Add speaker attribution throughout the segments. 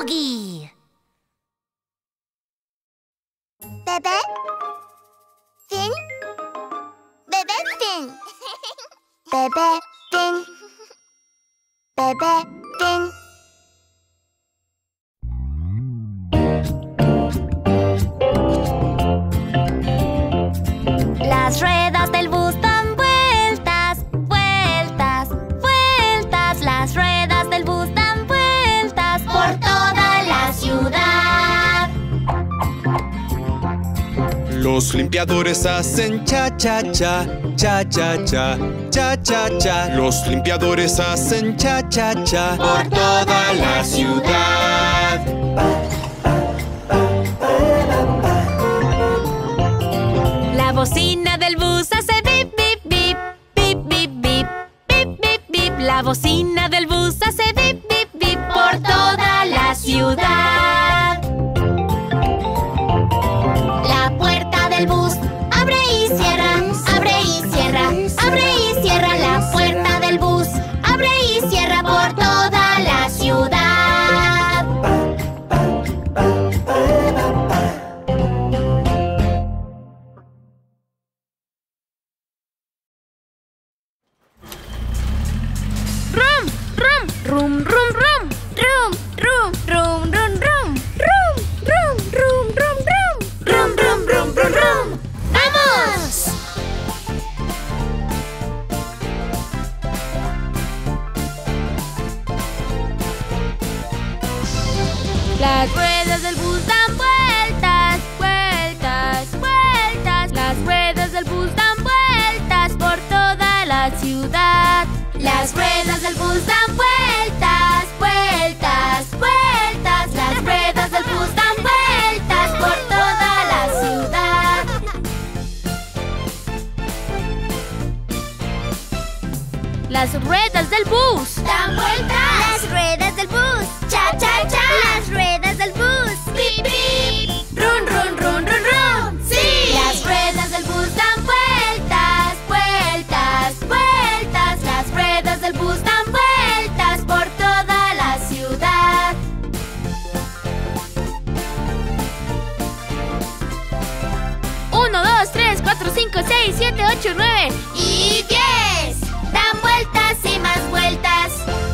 Speaker 1: Boogie.
Speaker 2: Bebé. Fin. Bebé Fin. Bebé Fin. Bebé Fin.
Speaker 1: Las ruedas del bus dan vueltas, vueltas, vueltas. Las ruedas del bus dan vueltas por toda la ciudad.
Speaker 3: Los limpiadores hacen cha-cha-cha, cha-cha-cha, cha-cha-cha. Los limpiadores hacen cha-cha-cha por toda la ciudad.
Speaker 1: La bocina del bus hace bip, bip, bip, bip, bip, bip, bip, bip, bip. La bocina del bus hace bip, bip, bip por toda la ciudad.
Speaker 2: La puerta del bus abre y cierra, abre y cierra, abre y cierra. La puerta del bus abre y cierra por toda la ciudad.
Speaker 1: Rum, rum, rum, rum, rum.
Speaker 2: Rum, rum, rum, rum, rum. Rum, rum, rum, rum, rum. Rum, rum, rum, rum, rum. ¡Vamos!
Speaker 1: Las ruedas del bus dan vueltas, vueltas, vueltas. Las ruedas del bus dan vueltas por toda la ciudad.
Speaker 2: Las ruedas del bus dan vueltas, vueltas, vueltas. Las ruedas del bus dan vueltas por toda la ciudad.
Speaker 1: Las ruedas del bus
Speaker 2: ¡Dan vueltas! Las ruedas del bus. ¡Cha, cha, cha! Las ruedas del bus. ¡Pip, pip! ¡Run, run, run, run, run! ¡Sí! Las ruedas del bus dan vueltas, vueltas, vueltas. Las ruedas del bus dan vueltas por toda la ciudad.
Speaker 1: Uno, dos, tres, cuatro, cinco, seis, siete, ocho, nueve.
Speaker 2: ¡Y 10! ¡Dan vueltas y más vueltas!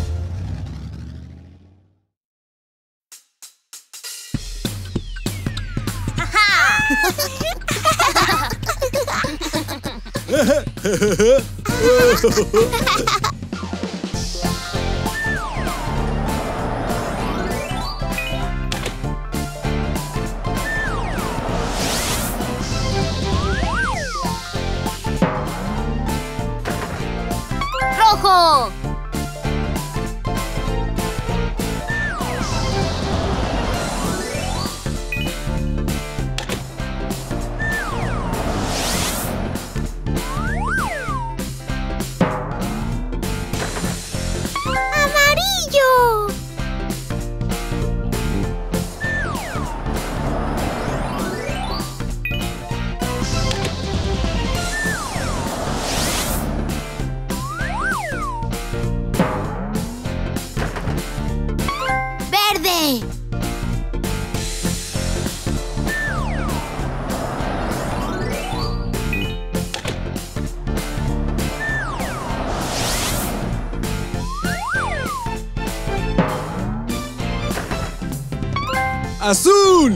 Speaker 1: ¡Rojo!
Speaker 2: ¡Amarillo! ¡Verde!
Speaker 3: ¡Azul!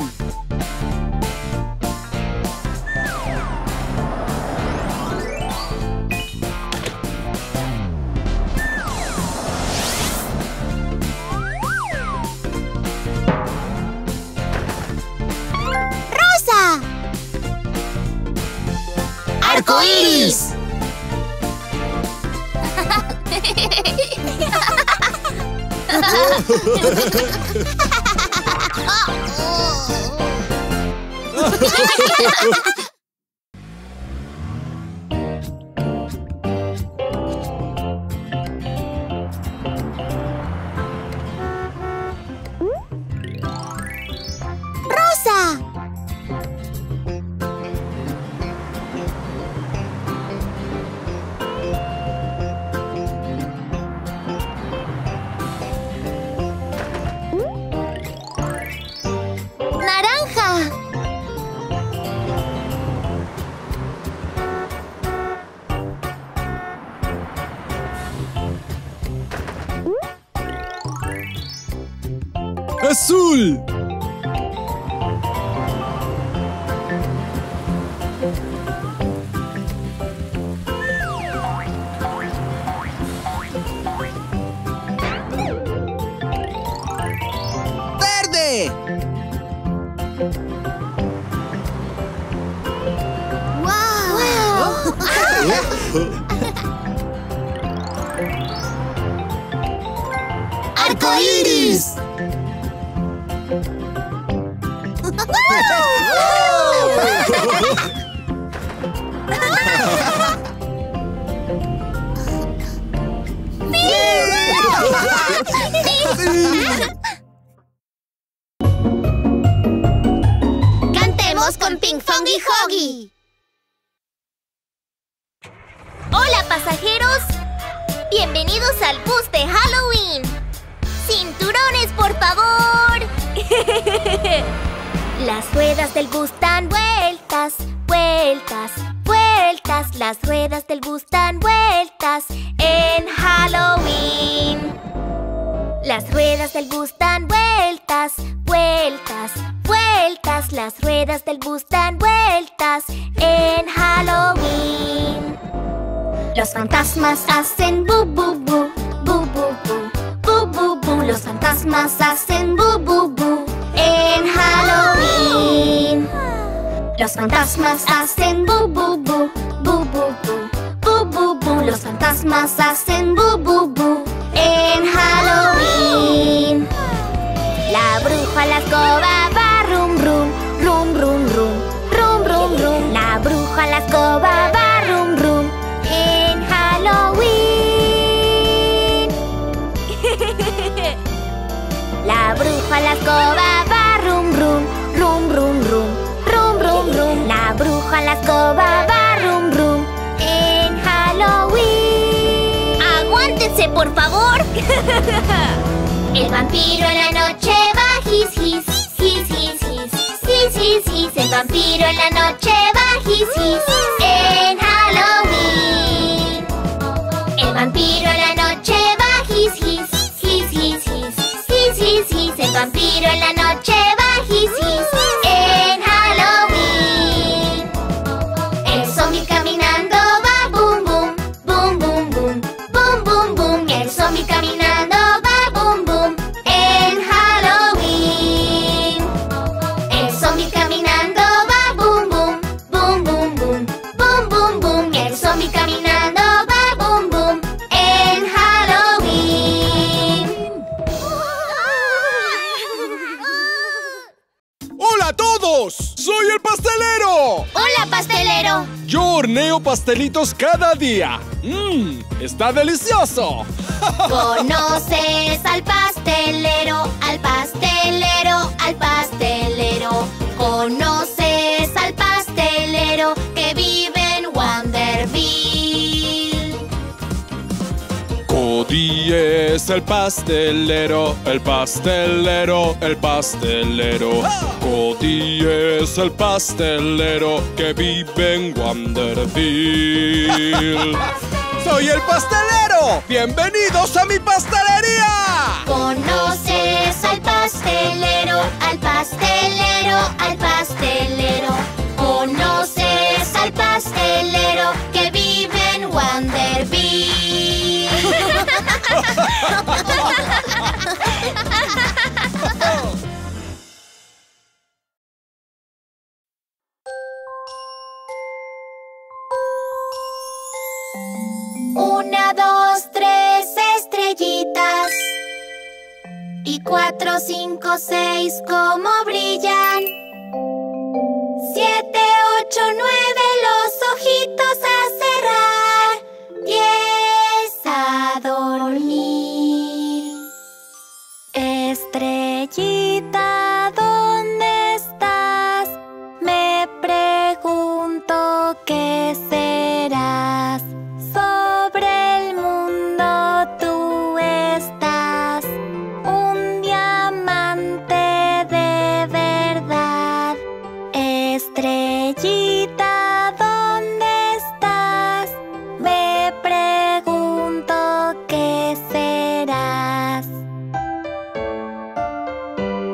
Speaker 2: ¡Rosa! ¡Arcoíris! ¡Rosa!
Speaker 3: Azul.
Speaker 4: ¡Verde!
Speaker 2: ¡Arcoíris! ¡Cantemos con Ping Fong y Hoggy! ¡Hola, pasajeros! ¡Bienvenidos al bus de Halloween! ¡Cinturones, por favor! Las ruedas del bus dan vueltas, vueltas, vueltas. Las ruedas del bus dan vueltas en Halloween. Las ruedas del bus dan vueltas, vueltas, vueltas. Las ruedas del bus dan vueltas en Halloween. Los fantasmas hacen bu bu bu, bu bu bu, bu bu bu. Los fantasmas hacen bu bu bu en Halloween. Los fantasmas hacen bu bu bu, bu bu bu, bu bu bu. Los fantasmas hacen bu bu bu en Halloween. La bruja a la escoba va rum rum, rum rum rum, rum rum rum. La bruja a la escoba va rum rum en Halloween. La bruja a la escoba va rum rum, rum rum rum, rum rum rum. La bruja a la escoba va rum rum en Halloween. ¡Aguántense, por favor! El vampiro en la noche va his his, his his his, his his his. El vampiro en la noche va his his en Halloween. El vampiro en la noche va his his, his his his, his his his. El vampiro en la noche va his his en Halloween. El zombie caminando va boom boom, boom boom boom, boom boom boom. El zombie caminando va boom boom en Halloween. El zombie caminando va boom boom, boom boom boom, boom boom boom. El zombie caminando va boom boom en Halloween.
Speaker 3: ¡Hola a todos! ¡Soy el pastelero!
Speaker 2: ¡Hola, pastelero!
Speaker 3: Yo horneo pastelitos cada día. ¡Está delicioso!
Speaker 2: ¿Conoces al pastelero, al pastelero, al pastelero? ¿Conoces al pastelero que vive en Wanderville?
Speaker 3: Cody es el pastelero, el pastelero, el pastelero. Cody es el pastelero que vive en Wanderville. ¡Soy el pastelero! ¡Bienvenidos a mi pastelería!
Speaker 2: ¿Conoces al pastelero, al pastelero, al pastelero? ¿Conoces al pastelero que vive en Wanderville? Una, dos, tres estrellitas. Y 4, 5, 6, ¿cómo brillan? 7, 8, 9, los ojitos a cerrar. 10 a dormir. Estrellita, ¿dónde estás? Me pregunto qué serás. Sobre el mundo tú estás, un diamante de verdad. Estrellita, ¿dónde estás? Me pregunto qué serás.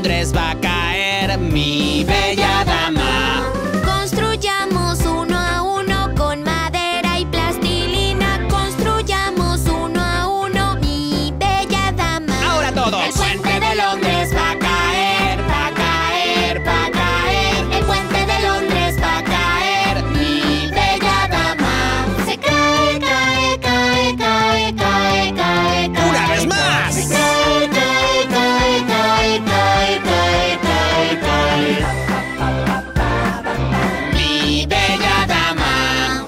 Speaker 4: Londres va a caer, mi bella dama.
Speaker 2: Construyamos uno a uno con madera y plastilina. Construyamos uno a uno, mi bella dama.
Speaker 4: Ahora todos.
Speaker 2: El puente de Londres va a caer, va a caer, va a caer. El puente de Londres va a caer, mi bella dama. Se cae, cae, cae, cae, cae, cae, cae.
Speaker 4: ¡Una vez más!
Speaker 2: Se cae, cae, cae, cae, cae, cae, cae, cae.
Speaker 4: Mi bella dama.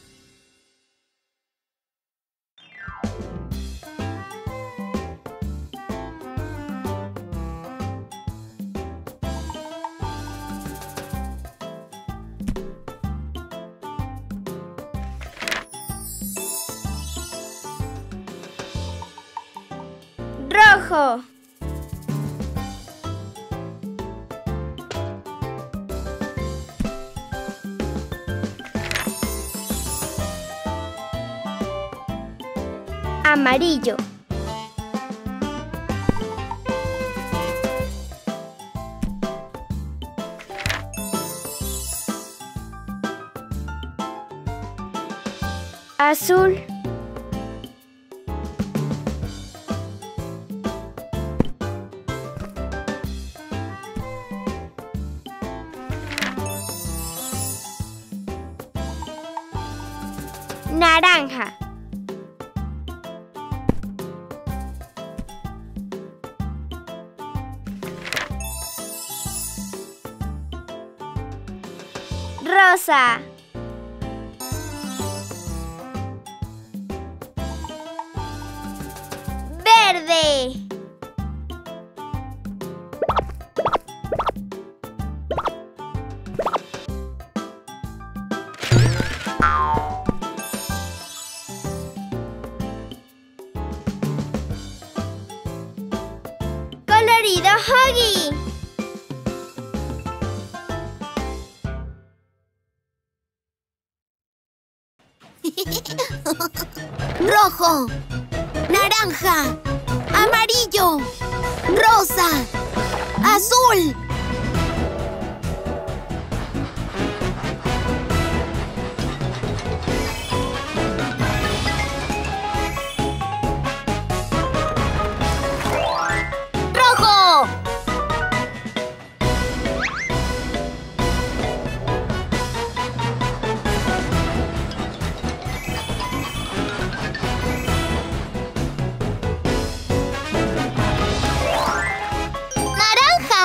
Speaker 2: Rojo. Amarillo. Azul. Naranja. Rosa. Verde. Colorido Huggy. Rojo, naranja, amarillo, rosa, azul. Rojo. Naranja.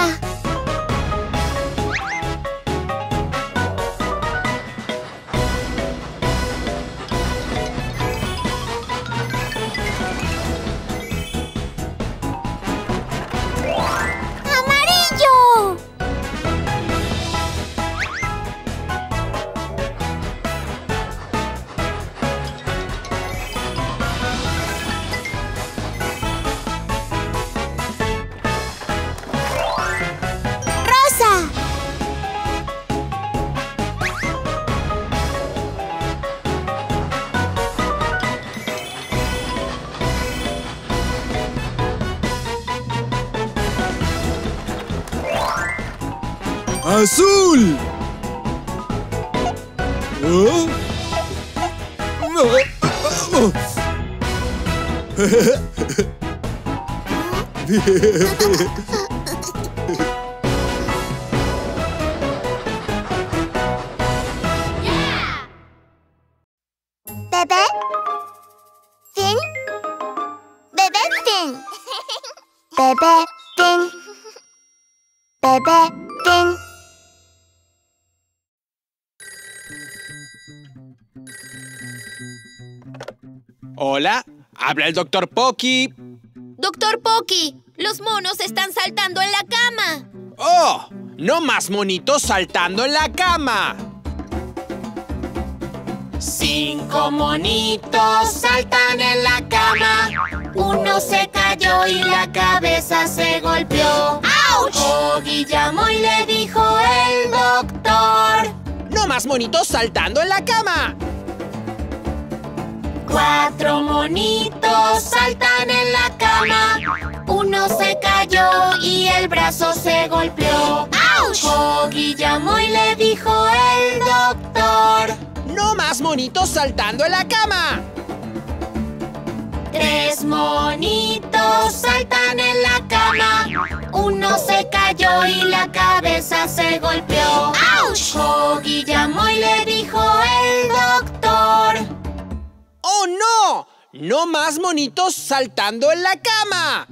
Speaker 2: Amarillo. Rosa.
Speaker 3: ¡Azul! ¿Oh?
Speaker 2: Bebé. Fin. Bebé fin. Bebé fin. Bebé fin.
Speaker 4: Hola, habla el Dr. Pocky.
Speaker 1: Doctor Pocky, los monos están saltando en la cama.
Speaker 4: ¡Oh! ¡No más monitos saltando en la cama! 5 monitos saltan en la cama.
Speaker 2: Uno se cayó y la cabeza se golpeó. ¡Auch!
Speaker 1: Oggy llamó y le dijo el doctor.
Speaker 4: ¡No más monitos saltando en la cama!
Speaker 1: 4 monitos saltan en
Speaker 2: en la cama. Uno se cayó y el brazo se golpeó. ¡Auch! Huggy llamó y le dijo el doctor:
Speaker 4: ¡No más monitos saltando en la cama!
Speaker 2: 3 monitos saltan en la cama. Uno se cayó y la cabeza se golpeó. ¡Auch! Huggy llamó y le dijo el doctor:
Speaker 4: ¡Oh, no! ¡No más monitos saltando en la cama!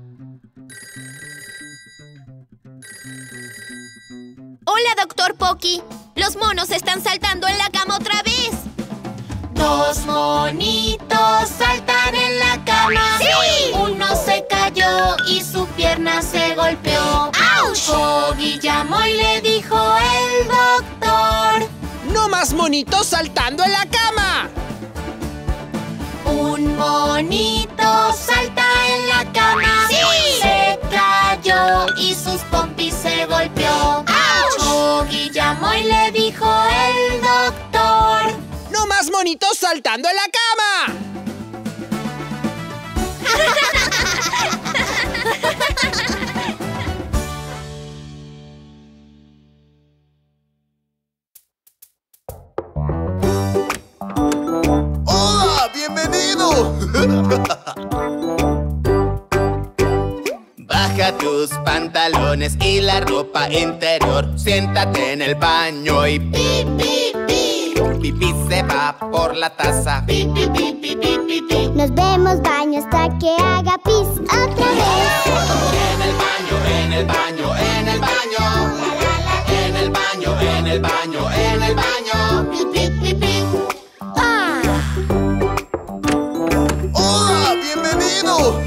Speaker 1: Hola, Dr. Pocky. Los monos están saltando en la cama otra vez.
Speaker 2: 2 monitos saltan en la cama.
Speaker 1: ¡Sí!
Speaker 2: Uno se cayó y su pierna se golpeó.
Speaker 1: ¡Auch!
Speaker 2: Huggy llamó y le dijo el doctor:
Speaker 4: ¡No más monitos saltando en la cama!
Speaker 2: Un monito salta en la cama.
Speaker 1: ¡Sí!
Speaker 2: Se cayó y sus pompis se golpeó.
Speaker 1: ¡Auch!
Speaker 2: Huggy llamó y le dijo el doctor:
Speaker 4: ¡No más monitos saltando en la cama!
Speaker 5: ¡Hola! ¡Bienvenido! Baja tus pantalones y la ropa interior. Siéntate en el baño y pi, pi, pi. Pipí se va por la taza. Pi, pi, pi, pi, pi, pi, pi.
Speaker 2: Nos vemos baño hasta que haga pis otra vez.
Speaker 5: En el baño, en el baño, en el baño. En el baño, en el baño, en el baño. Pi, pi, pi, pi. ¡Hola! ¡Bienvenido!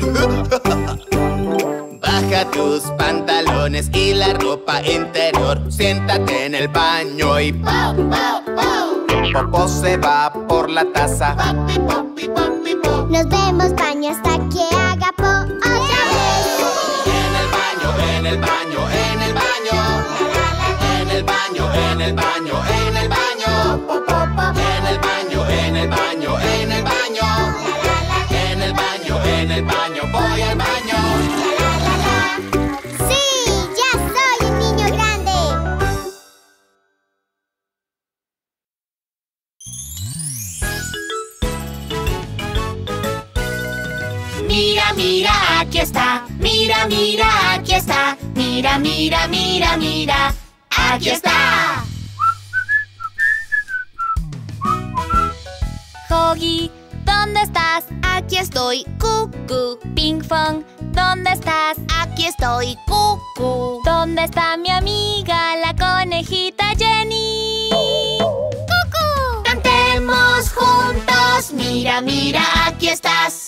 Speaker 5: Baja tus pantalones y la ropa interior. Siéntate en el baño y pau, pau, pau. Popó se va por la taza. Papi, papi, papi, pop.
Speaker 2: Nos vemos baño hasta que haga po otra vez.
Speaker 5: En el baño, en el baño, en el baño. En el baño, en el baño, en el baño.
Speaker 2: Po, po, po.
Speaker 5: En el baño, en el baño, en el baño. En el baño, en el baño, voy al baño.
Speaker 2: ¡Sí! ¡Ya soy un niño grande! Mira, mira, aquí está. Mira, mira, aquí está. Mira, mira, mira, mira. ¡Aquí está!
Speaker 1: Huggy, ¿dónde estás? Aquí estoy, cucú. Ping Pong, ¿dónde estás? Aquí estoy, cucú. ¿Dónde está mi amiga, la conejita Jenny? ¡Cucú!
Speaker 2: Cantemos juntos. Mira, mira, aquí estás.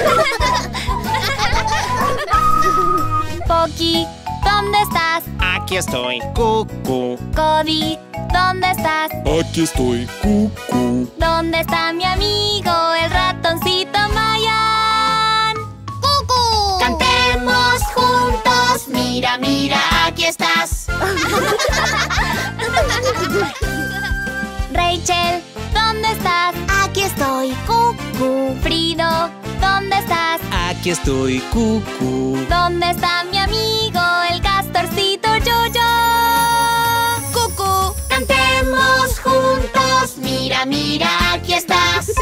Speaker 1: Pocky, ¿dónde estás?
Speaker 4: Aquí estoy, cucú.
Speaker 1: Cody, ¿dónde estás?
Speaker 3: Aquí estoy, cucú.
Speaker 1: ¿Dónde está mi amigo, el ratoncito Mayan? ¡Cucú!
Speaker 2: Cantemos juntos. Mira, mira, aquí estás.
Speaker 1: Rachel, ¿dónde estás? Aquí estoy, cucú. Frido, ¿dónde estás?
Speaker 4: Aquí estoy, cucú.
Speaker 1: ¿Dónde está mi amigo, el castorcito Yo-Yo? ¡Cucú!
Speaker 2: Cantemos juntos. Mira, mira, aquí estás.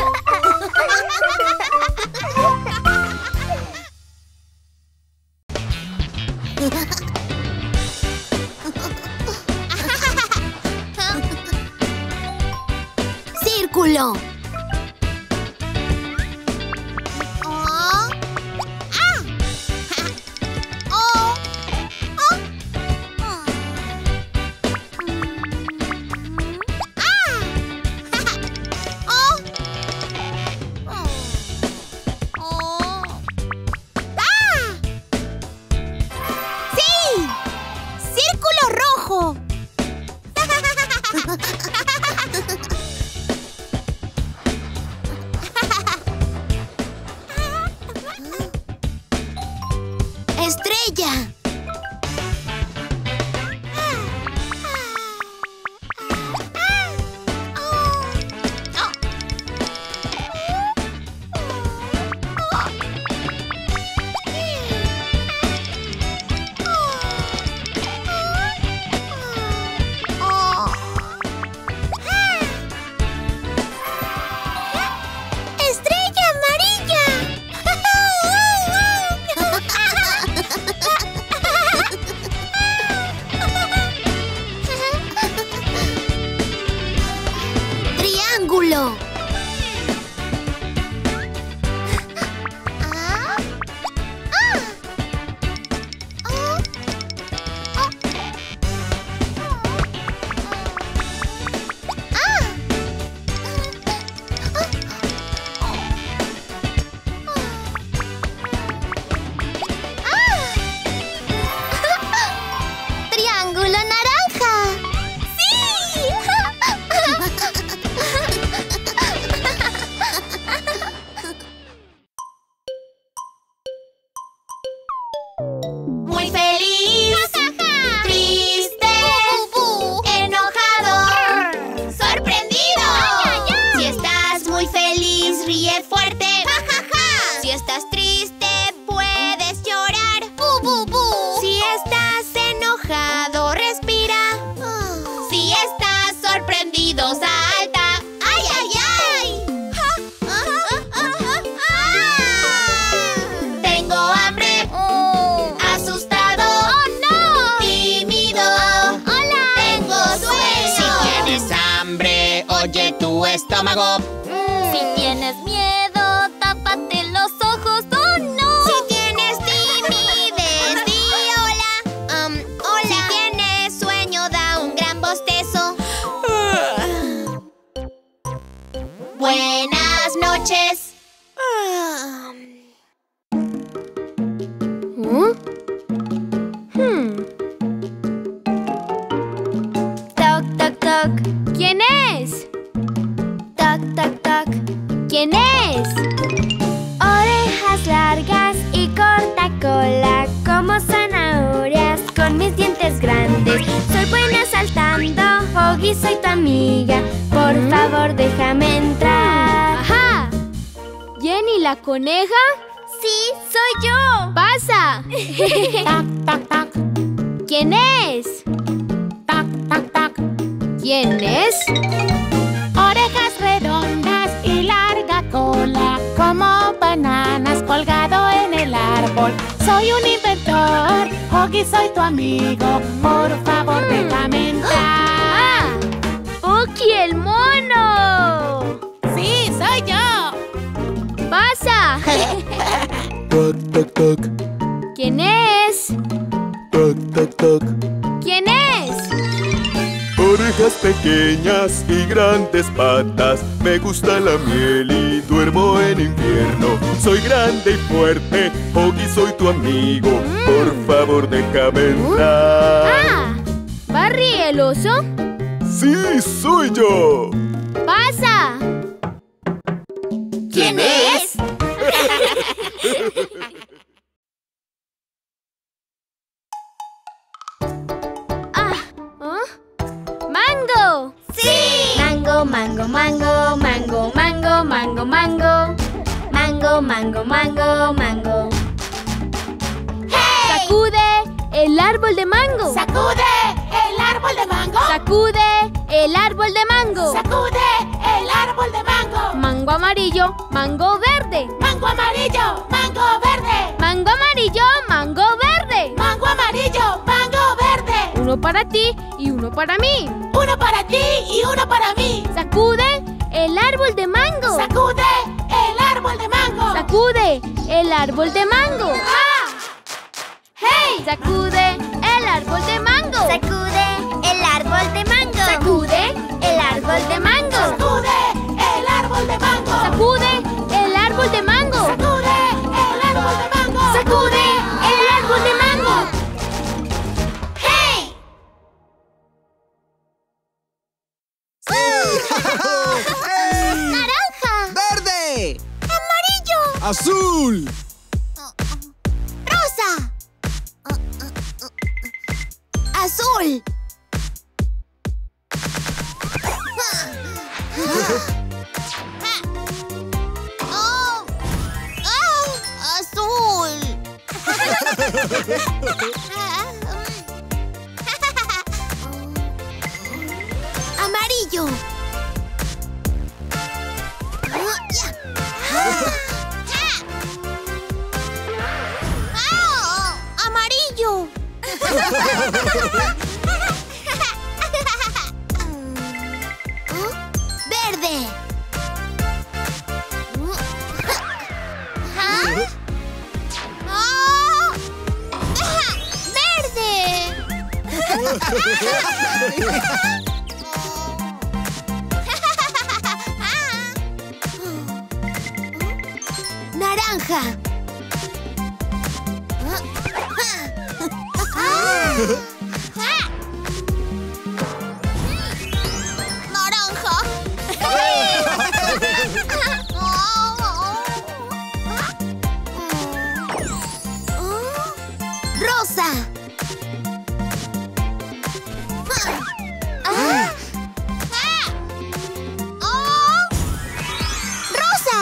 Speaker 1: ¡Círculo!
Speaker 2: triángulo. Triángulo naranja. ¡Sí!
Speaker 1: Muy feliz, triste, enojado, sorprendido. Si estás muy feliz, ríe fuerte. Si estás triste, puedes llorar. Si estás enojado, respira. Si estás sorprendido, salta. ¡Ay, ay, ay! Tengo hambre. Asustado. ¡Oh, no! Tímido. ¡Hola! Tengo sueño.
Speaker 5: Si tienes hambre, oye tu estómago.
Speaker 2: Si tienes miedo, tápate los ojos. ¡Oh, no!
Speaker 1: Si tienes timidez, di hola. Hola. Si tienes sueño, da un gran bostezo. Buenas noches.
Speaker 2: Toc, toc, toc. ¿Quién es? Toc, toc, toc. ¿Quién es? Orejas largas y corta cola, como zanahorias con mis dientes grandes. Soy buena saltando, Huggy, soy tu amiga. Por favor, déjame entrar. ¡Ajá! ¿Jenny la coneja? Sí, soy yo. ¡Pasa!
Speaker 6: Tac, tac, tac,
Speaker 2: ¿Quién es?
Speaker 6: tac, tac, tac.
Speaker 2: ¿Quién es?
Speaker 6: Orejas redondas y larga cola, como bananas colgado en el árbol. Soy un inventor, Huggy, soy tu amigo. Por favor, déjame entrar.
Speaker 2: ¡Ah! ¡Pucky el mono!
Speaker 6: Sí, soy yo.
Speaker 2: ¡Pasa!
Speaker 3: Toc, toc, toc.
Speaker 2: ¿Quién es?
Speaker 3: Toc, toc, toc.
Speaker 2: ¿Quién es?
Speaker 3: Orejas pequeñas y grandes patas. Me gusta la miel y duermo en invierno. Soy grande y fuerte, Huggy, soy tu amigo. Por favor, déjame entrar.
Speaker 2: ¡Ah! ¿Barry el oso?
Speaker 3: ¡Sí, soy yo!
Speaker 2: ¡Pasa!
Speaker 1: ¿Quién es?
Speaker 2: ¡Mango!
Speaker 1: ¡Sí!
Speaker 2: Mango, mango, mango, mango, mango, mango, mango. Mango, mango, mango, mango.
Speaker 1: ¡Hey!
Speaker 2: ¡Sacude el árbol de mango!
Speaker 6: Sacude el árbol de mango.
Speaker 2: ¡Sacude el árbol de mango!
Speaker 6: Sacude el árbol de mango.
Speaker 2: Mango amarillo, mango verde.
Speaker 6: Mango amarillo, mango verde.
Speaker 2: Mango amarillo, mango verde.
Speaker 6: Mango amarillo, mango verde.
Speaker 2: Uno para ti y uno para mí.
Speaker 6: Uno para ti y uno para mí.
Speaker 2: Sacude el árbol de mango.
Speaker 6: Sacude el árbol de mango.
Speaker 2: Sacude el árbol de mango.
Speaker 6: ¡Ah! ¡Hey!
Speaker 2: Sacude el árbol de mango. Sacude el árbol de mango. Sacude el árbol de mango.
Speaker 6: Sacude el árbol de mango.
Speaker 2: Sacude el árbol de mango.
Speaker 6: Sacude el árbol de mango.
Speaker 2: Sacude el árbol de mango.
Speaker 1: ¡Hey!
Speaker 2: Naranja.
Speaker 4: ¡Verde!
Speaker 2: Amarillo.
Speaker 3: ¡Azul!
Speaker 2: Rosa. Azul. Azul. Amarillo. Amarillo. Verde. Naranja. Naranja. Rosa. Rosa.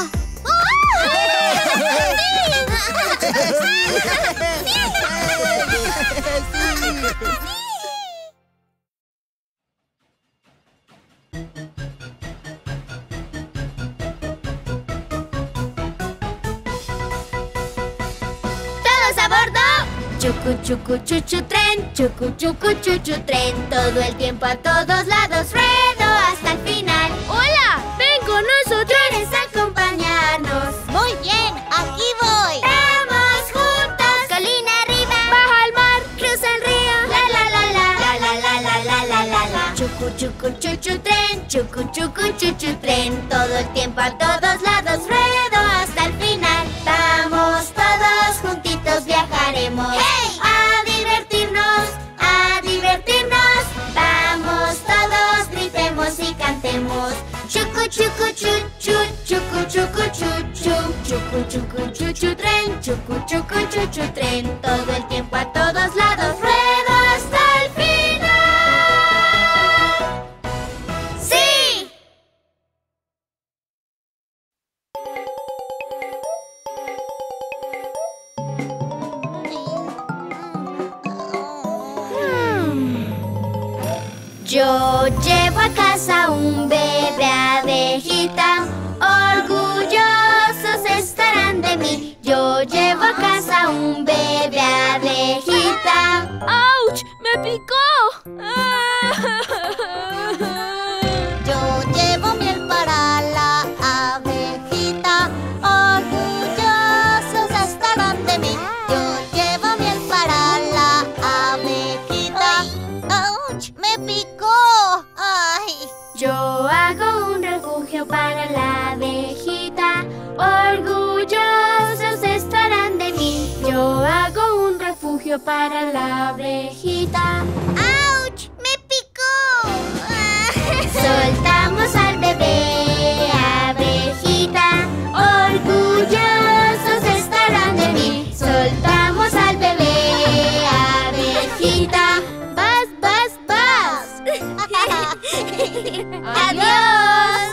Speaker 1: ¡Todos a bordo! Chucu chucu chuchu tren, chucu chucu chuchu tren. Todo el tiempo a todos lados ruedo hasta el final. ¡Hola! ¡Ven con nosotros! ¿Quieres acompañarnos?
Speaker 2: Muy bien, aquí voy.
Speaker 1: ¡Vamos juntos!
Speaker 2: Colina arriba.
Speaker 1: ¡Baja al mar!
Speaker 2: Cruza el río.
Speaker 1: ¡La la la la!
Speaker 2: La la la la la la la la.
Speaker 1: Chucu chucu chuchu tren, chucu chucu chuchu tren. Todo el tiempo a todos lados ruedo hasta el final. Vamos todos juntitos viajaremos.
Speaker 2: ¡Hey!
Speaker 1: A divertirnos, a divertirnos. Vamos todos gritemos y cantemos. Chucu chucu chuchu, chucu chucu chuchu, chucu chucu chuchu tren, chucu chucu chuchu tren. Todo el tiempo a todos lados ruedo hasta el final. ¡Sí! Yo llevo a casa un bebé abejita, orgullosos estarán de mí. Yo llevo a casa un bebé abejita. ¡Auch! ¡Me picó!
Speaker 2: Yo llevo miel para la abejita, orgullosos estarán de mí. Yo llevo miel para la abejita. ¡Auch! ¡Me picó! ¡Ay!
Speaker 1: Yo hago un refugio para la abejita, orgullosos estarán de mí. Yo hago un refugio para la abejita.
Speaker 2: ¡Auch! ¡Me picó!
Speaker 1: Soltamos al bebé abejita, orgullosos estarán de mí. Soltamos al bebé abejita. ¡Vas, vas, vas! ¡Adiós!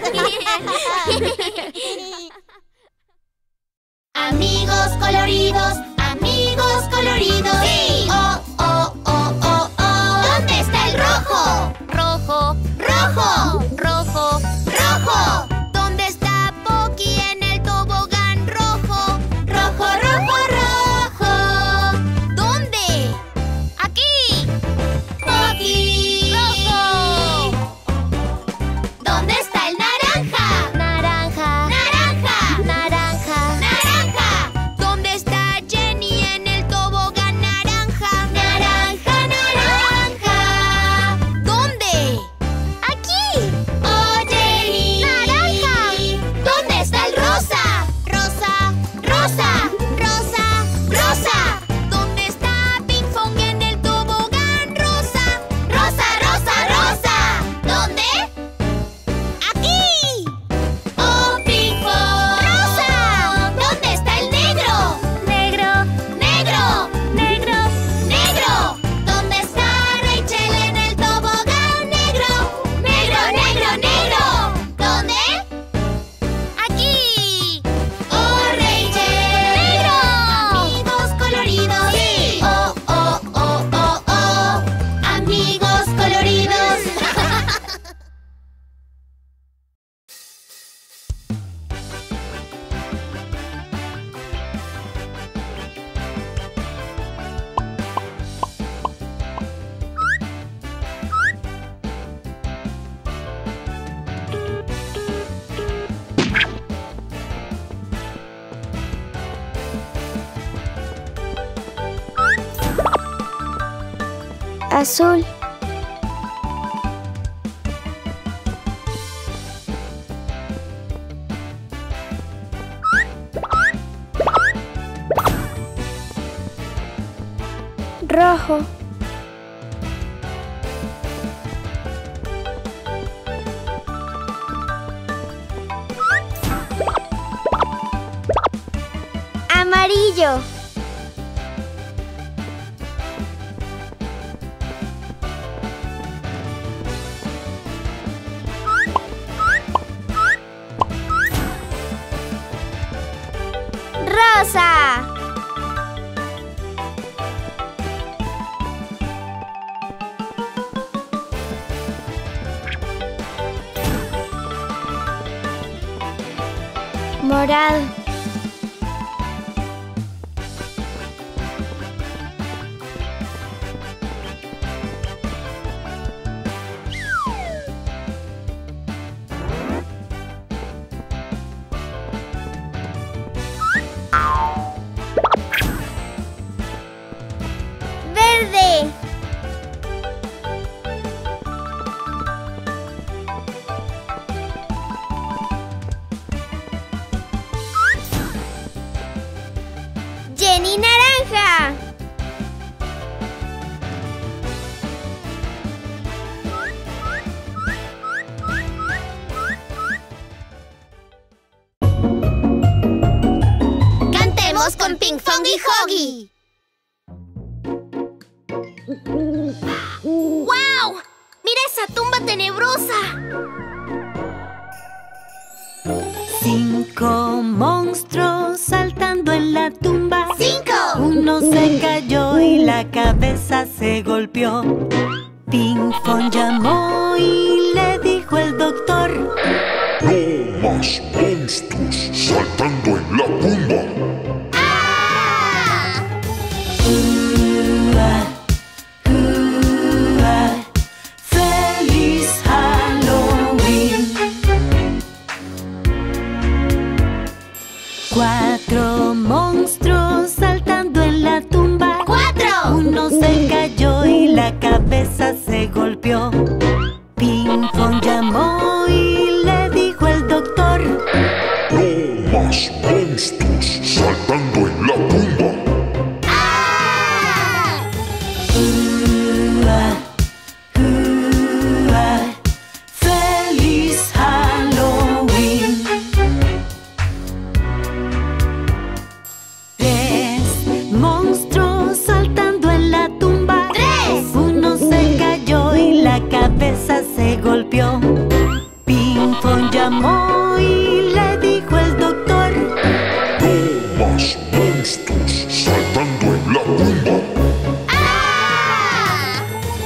Speaker 1: Amigos coloridos, amigos coloridos.
Speaker 2: ¡Sí!
Speaker 1: ¡Oh, oh, oh, oh, oh!
Speaker 2: ¿Dónde está el rojo?
Speaker 1: Rojo,
Speaker 2: ¡Rojo!
Speaker 1: rojo,
Speaker 2: ¡Rojo!
Speaker 1: ¿dónde está Pocky en el tobogán rojo?
Speaker 2: ¡Rojo, rojo, rojo!
Speaker 1: ¿Dónde? ¡Aquí!
Speaker 2: ¡Pocky!
Speaker 1: ¡Rojo!
Speaker 2: ¿Dónde está el naranja?
Speaker 1: Naranja,
Speaker 2: ¡Naranja!
Speaker 1: naranja.
Speaker 2: ¡Naranja!
Speaker 1: ¿Dónde está Jenny en el tobogán naranja?
Speaker 2: Azul. Rojo. Amarillo. Rosa. Morado. Verde. Jenny naranja. Cantemos con Ping Fong y Hoggy. ¡Wow! ¡Mira esa tumba tenebrosa!
Speaker 1: 5 monstruos saltando en la tumba.
Speaker 2: 5.
Speaker 1: Uno se cayó y la cabeza se golpeó. Ping Fong llamó y le dijo el doctor:
Speaker 7: No más monstruos saltando en la tumba.
Speaker 2: ¡Ah!
Speaker 1: ¡Feliz Halloween! 4 monstruos saltando en la tumba.
Speaker 2: 4.
Speaker 1: Uno se cayó y la cabeza se golpeó. Ping Fong llamó y le dijo el doctor:
Speaker 7: No más monstruos saltando en la tumba.
Speaker 2: ¡Ah!
Speaker 1: ¡Feliz Halloween! 3 monstruos saltando en la tumba.
Speaker 2: 3.
Speaker 1: Uno se cayó y la cabeza se golpeó. Ping Fong llamó y le dijo el doctor:
Speaker 7: No más monstruos saltando en la tumba.
Speaker 2: ¡Ah!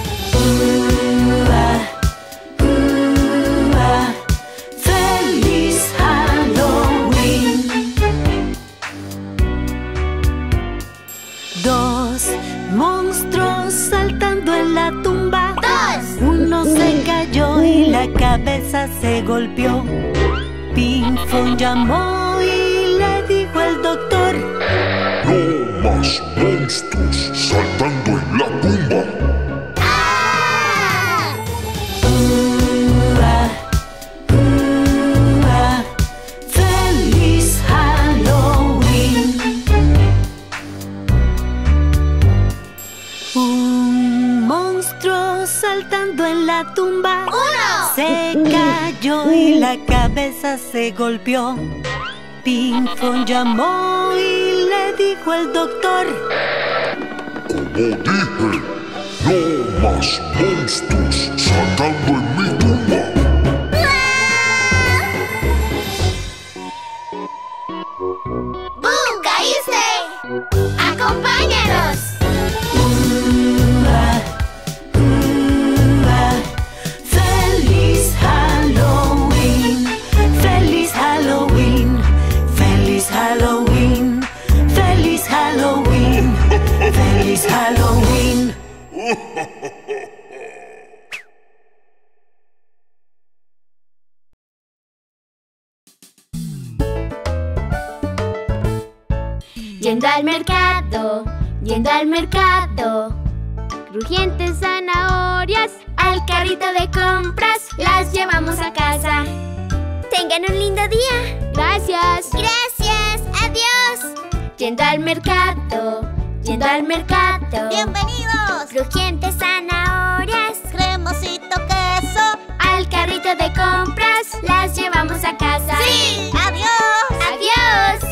Speaker 1: ¡Feliz Halloween! 2 monstruos saltando en la tumba.
Speaker 2: 2.
Speaker 1: Uno se cayó y la cabeza se golpeó. Ping Fong llamó y le dijo el doctor:
Speaker 7: No más monstruos saltando en la tumba.
Speaker 2: ¡Ah!
Speaker 1: ¡Feliz Halloween! Un monstruo saltando en la tumba.
Speaker 2: 1.
Speaker 1: Se cayó y la cabeza se golpeó. Ping Fong llamó y le dijo el doctor:
Speaker 7: Como dije, no más monstruos saltando en mi tumba.
Speaker 2: ¡Boo! ¡Caíste! ¡Acompáñanos!
Speaker 1: ¡Feliz Halloween! ¡Feliz Halloween! ¡Feliz Halloween! ¡Feliz Halloween! ¡Feliz Halloween!
Speaker 2: Yendo al mercado, yendo al mercado. Crujientes zanahorias, al carrito de compras, las llevamos a casa. Tengan un lindo día.
Speaker 6: Gracias.
Speaker 2: Gracias, adiós. Yendo al mercado, yendo al mercado.
Speaker 8: ¡Bienvenidos!
Speaker 2: Crujientes zanahorias,
Speaker 8: Cremosito queso.
Speaker 2: al carrito de compras, las llevamos a casa.
Speaker 8: ¡Sí! ¡Adiós!
Speaker 2: ¡Adiós!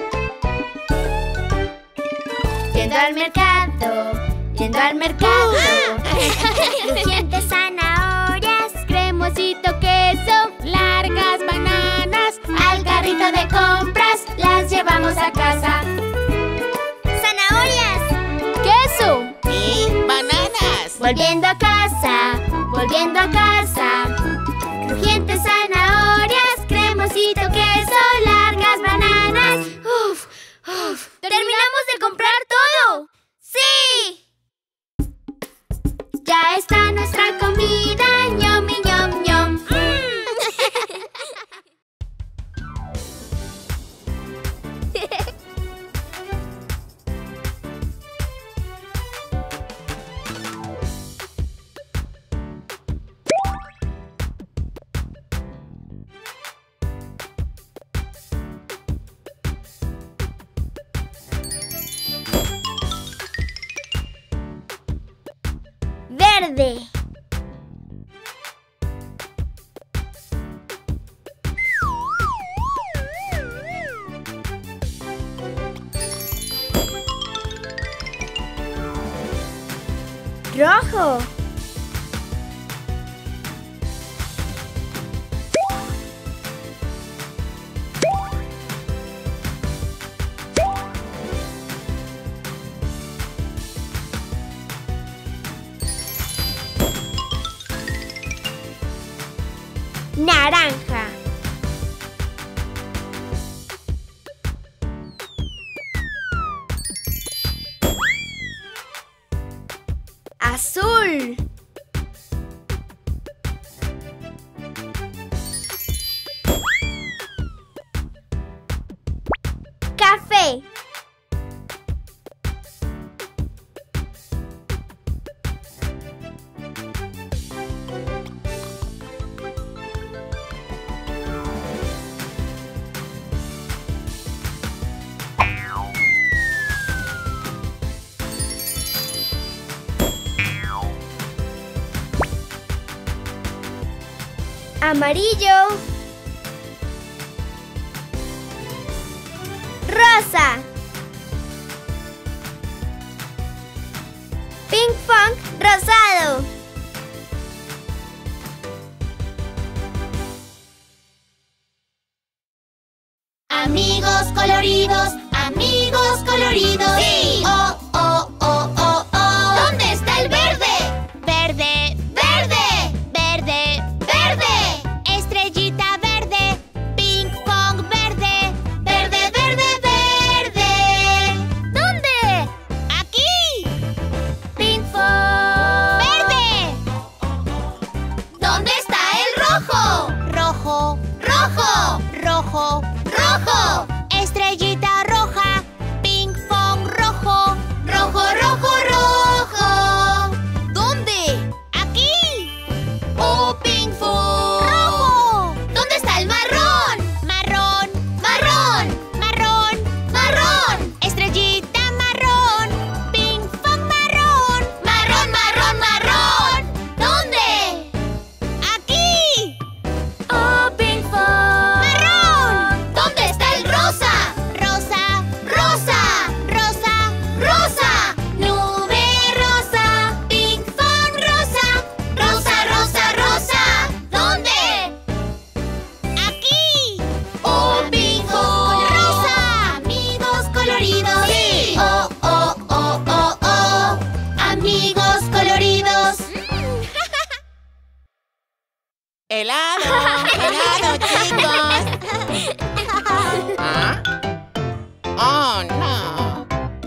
Speaker 2: Yendo al mercado, yendo al mercado. Crujientes zanahorias,
Speaker 6: Cremosito queso, largas bananas,
Speaker 2: al carrito de compras, las llevamos a casa. ¡Zanahorias!
Speaker 6: queso.
Speaker 5: Y bananas.
Speaker 2: Volviendo a casa, volviendo a casa. Crujientes zanahorias, cremosito queso, largas bananas. ¡Uf! ¡Uf! ¡Terminamos de comprar todo! ¡Sí! Ya está nuestra comida, ñom y ñom ñom. Verde. Rojo. Naranja. Azul. Café. Amarillo. Rosa. Ping pong rosado.
Speaker 8: Amigos coloridos, amigos coloridos.
Speaker 2: ¡Sí!
Speaker 8: ¡Oh, oh, oh, oh, oh!
Speaker 2: ¿Dónde está el verde?
Speaker 8: Verde,
Speaker 2: ¡Verde!
Speaker 8: verde,
Speaker 2: ¡Verde!
Speaker 8: estrellita verde, ping pong verde,
Speaker 2: ¡Verde, verde, verde! ¿Dónde?
Speaker 8: aquí,
Speaker 2: Ping pong.
Speaker 8: verde,
Speaker 2: ¿Dónde está el rojo?
Speaker 8: rojo,
Speaker 2: ¡Rojo!
Speaker 8: rojo,
Speaker 2: ¡Rojo!
Speaker 8: estrellita roja, ping pong rojo,
Speaker 2: ¡Rojo, rojo, rojo!
Speaker 8: ¿dónde? Aquí,
Speaker 2: ¡Oh, ping pong!
Speaker 8: rojo,
Speaker 2: ¿Dónde está el marrón?
Speaker 8: marrón,
Speaker 2: ¡Marrón!
Speaker 8: marrón,
Speaker 2: ¡Marrón!
Speaker 8: estrellita marrón, ping pong marrón,
Speaker 2: ¡Marrón, marrón, marrón! ¿Dónde?
Speaker 8: aquí,
Speaker 2: ¡Oh, ping pong!
Speaker 8: marrón,
Speaker 2: ¿Dónde está el rosa?
Speaker 8: rosa,
Speaker 2: ¡Rosa!
Speaker 8: rosa,
Speaker 2: ¡Rosa! ¡Nube rosa! ¡Ping pong rosa! ¡Rosa, rosa, rosa! ¿Dónde?
Speaker 8: aquí,
Speaker 2: ¡Oh, ping pong!
Speaker 8: rosa,
Speaker 2: ¡Amigos coloridos!
Speaker 8: Sí.
Speaker 2: ¡Oh, oh, oh, oh, oh! ¡Amigos coloridos!
Speaker 5: ¡Helado! ¡Helado, chicos! ¿Ah? ¡Oh, no!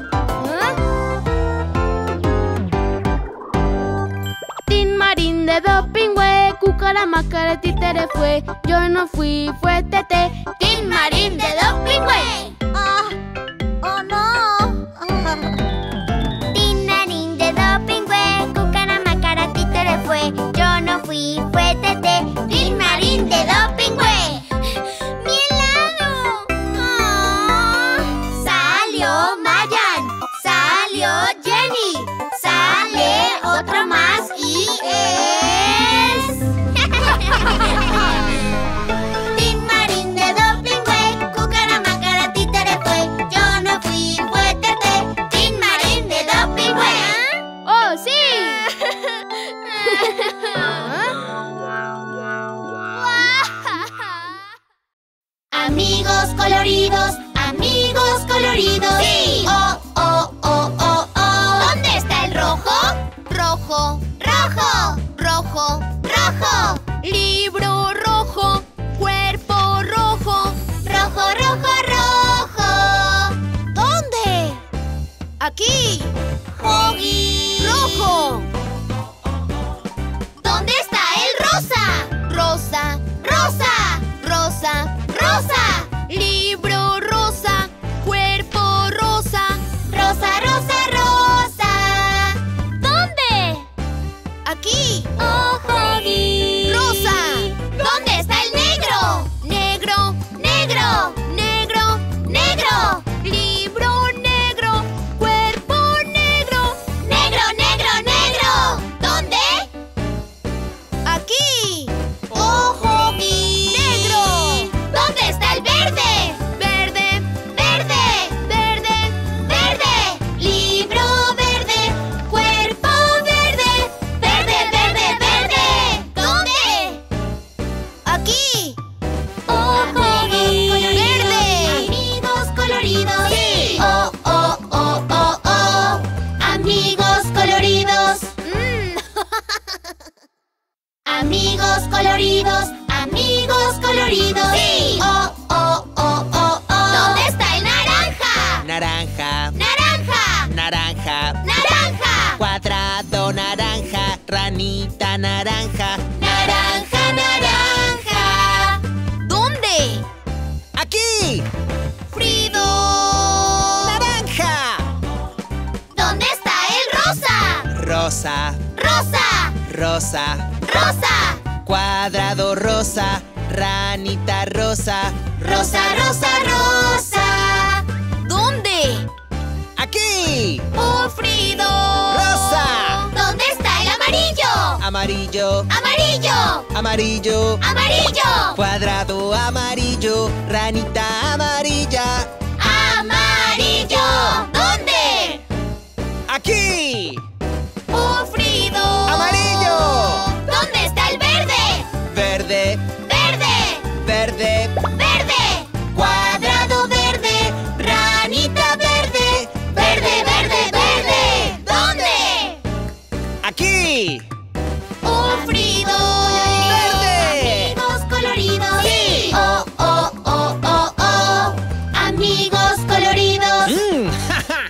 Speaker 6: Tin marín de dopingüe, cucara macara títere fue. Yo no fui, fue Tete.
Speaker 2: ¡Tin marín de dopingüe!
Speaker 8: oh no,
Speaker 2: ¡Tin marín de dopingüe! coloridos, amigos coloridos. ¡Sí! Oh, oh, oh, oh, oh. ¿Dónde está el rojo? Rojo, rojo, rojo, rojo. Libro rojo, cuerpo rojo. Rojo, rojo, rojo. ¿Dónde? Aquí. Huggy. Rojo. ¿Dónde está el rosa? Rosa, rosa, rosa, rosa. Libro rosa, cuerpo rosa. Rosa, rosa, rosa. ¿Dónde? Aquí. Oh, Huggy. Rosa. ¿Dónde está el negro? Negro, negro, negro, negro. Libro negro, cuerpo negro. Negro, negro, negro. ¿Dónde? Aquí. Oh, Huggy. Negro. ¿Dónde está el verde? Verde, verde, verde, verde. Libro verde, cuerpo verde. Verde, verde, verde. ¿Dónde? Aquí. Oh, Huggy. Verde. Amigos coloridos. Sí. Oh, oh, oh, oh, oh. Amigos coloridos. Amigos coloridos, amigos coloridos. Sí. Oh, oh, oh, oh, oh. ¿Dónde está el naranja?
Speaker 4: Naranja,
Speaker 2: Naranja,
Speaker 4: naranja,
Speaker 2: naranja.
Speaker 4: cuadrado naranja, ranita naranja.
Speaker 2: Naranja, naranja. ¿Dónde?
Speaker 4: ¡Aquí!
Speaker 2: Frido.
Speaker 4: ¡Naranja!
Speaker 2: ¿Dónde está el rosa?
Speaker 4: Rosa,
Speaker 2: Rosa,
Speaker 4: rosa,
Speaker 2: rosa.
Speaker 4: cuadrado rosa, ranita rosa.
Speaker 2: Rosa, rosa, rosa. ¿Dónde?
Speaker 4: ¡Aquí!
Speaker 2: Oh, Frido.
Speaker 4: Rosa.
Speaker 2: ¿Dónde está el amarillo?
Speaker 4: Amarillo,
Speaker 2: Amarillo,
Speaker 4: amarillo,
Speaker 2: amarillo.
Speaker 4: cuadrado amarillo, ranita amarilla.
Speaker 2: Amarillo. ¿Dónde?
Speaker 4: ¡Aquí!
Speaker 2: Oh, Frido.
Speaker 4: ¡Amarillo!
Speaker 2: ¿Dónde está el verde?
Speaker 4: Verde,
Speaker 2: Verde,
Speaker 4: verde,
Speaker 2: verde. Cuadrado verde, ranita verde. Verde, verde, verde. ¿Dónde?
Speaker 4: ¡aquí!
Speaker 2: Oh, Frido.
Speaker 4: ¡Verde!
Speaker 2: Amigos coloridos. Sí. Oh, oh, oh, oh, oh. Amigos coloridos.
Speaker 4: ¡Ja, ja!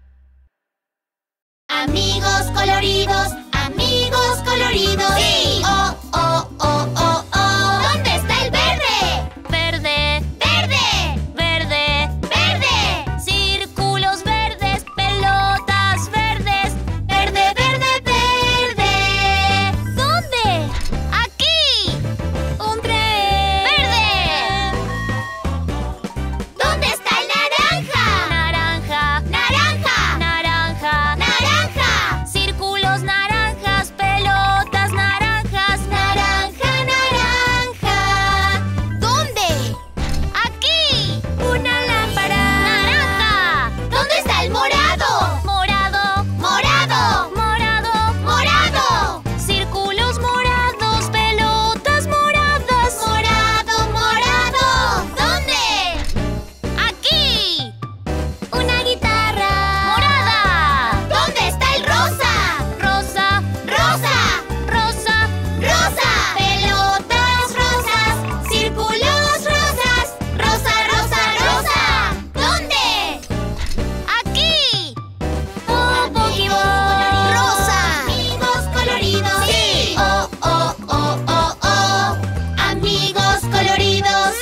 Speaker 2: Amigos coloridos, amigos coloridos. Sí. Oh, oh, oh, oh, oh. ¿Dónde está el verde? Verde, verde, verde, verde. Círculos verdes, pelotas verdes. Verde, verde, verde. ¿Dónde? Aquí. Un tren. Verde. ¿Dónde está el naranja? Naranja, naranja, naranja, naranja. Círculos naranjas, pelotas naranjas. Naranja, naranja. ¿Dónde? Aquí. Una lámpara. Naranja. ¿Dónde está el morado? Morado, morado, morado, morado. Círculos morados, pelotas moradas. Morado, morado. ¿Dónde? Aquí. Una guitarra. Morada. ¿Dónde está el rosa? Rosa, rosa, rosa, rosa. Pelotas rosas, círculos rosas. Rosa, rosa, rosa. ¿Dónde? Aquí. Oh, Pokéball. Rosa. Amigos coloridos. Sí. Oh, oh, oh, oh, oh. Amigos coloridos.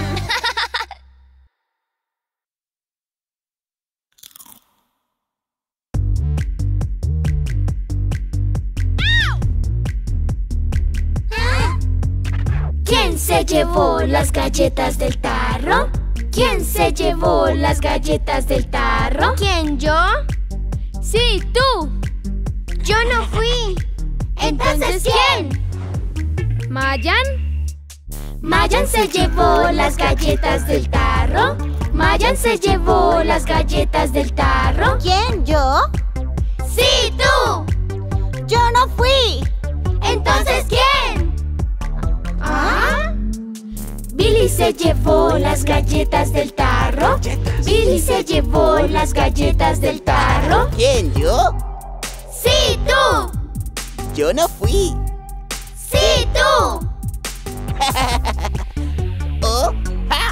Speaker 2: ¿Quién se llevó las galletas del tarro? ¿Quién se llevó las galletas del tarro?
Speaker 8: ¿Quién, yo? Sí, tú.
Speaker 2: Yo no fui. Entonces, ¿quién?
Speaker 8: ¿Mayan?
Speaker 2: Mayan se llevó las galletas del tarro. Mayan se llevó las galletas del tarro.
Speaker 8: ¿Quién, yo?
Speaker 2: ¡Sí, tú!
Speaker 8: Yo no fui.
Speaker 2: Entonces, ¿quién? ¿Ah? Billy se llevó las galletas del tarro. Billy se llevó las galletas del tarro.
Speaker 5: ¿Quién, yo?
Speaker 2: ¡Sí, tú!
Speaker 5: Yo no fui.
Speaker 2: ¡Sí, tú!
Speaker 5: Oh, ja.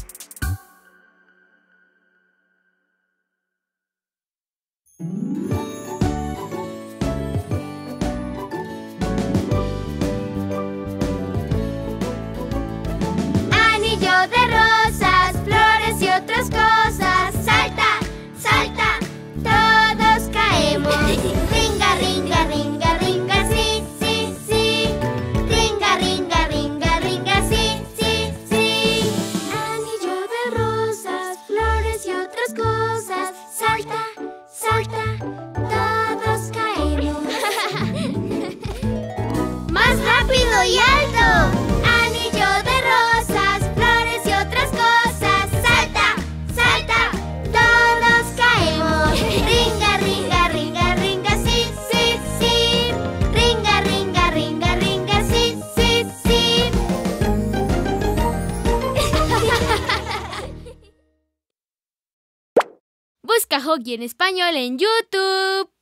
Speaker 2: Anillo de rosas, flores y otras cosas. Salta, salta, todos caemos. Ringa, ringa, ringa, ringa, sí, sí, sí. Ringa, ringa, ringa, ringa, sí, sí, sí. Anillo de rosas, flores y otras cosas. Salta, salta, todos caemos. ¡Más rápido y alto! Anillo de rosas, flores y otras cosas. Salta, salta, todos caemos. Ringa, ringa, ringa, ringa, sí, sí, sí. Ringa, ringa, ringa, ringa, sí, sí, sí.
Speaker 8: Busca Hoggy en español en YouTube.